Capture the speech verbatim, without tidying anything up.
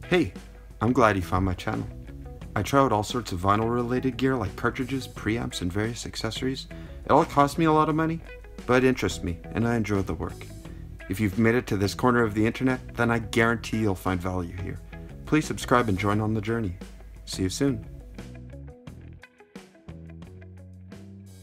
Hey, I'm glad you found my channel. I try out all sorts of vinyl related gear like cartridges, preamps, and various accessories. It all costs me a lot of money, but it interests me and I enjoy the work. If you've made it to this corner of the internet, then I guarantee you'll find value here. Please subscribe and join on the journey. See you soon.